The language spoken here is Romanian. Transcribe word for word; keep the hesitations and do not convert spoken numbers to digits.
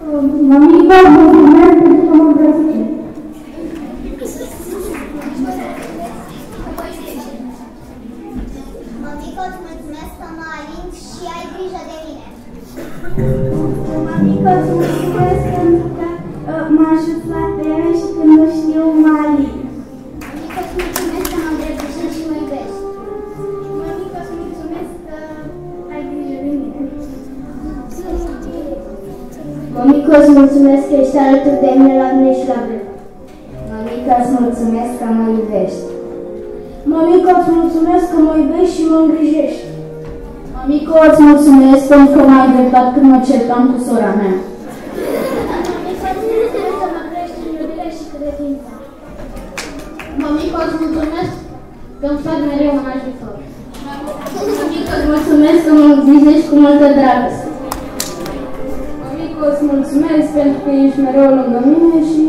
Mămică, mulțumesc pentru că mă îmbrățișe. Mămică, îți mulțumesc că mă alin și ai grijă de mine. Mămică, îți mulțumesc pentru că uh, mă ajut la teren și când nu știu mă alin. Mămică, îți mulțumesc că mă îndrăgostești și mă iubești. Mămică, îți mulțumesc că ai grijă de mine. Mămică, îți mulțumesc că ești alături de mine la bine și la greu. Mămică, îți mulțumesc că mă iubești. Mămică, îți mulțumesc că mă iubești și mă îngrijești. Mămică, îți mulțumesc pentru că m-ai dreptat când mă certam cu sora mea. Mămică, îți mulțumesc că mă crești în iubire și credință. Mămică, îți mulțumesc că îmi fac mereu un ajutor. Mămică, îți mulțumesc că mă îngrijești cu multă dragoste. Mămică, îți mulțumesc pentru că ești mereu lângă mine și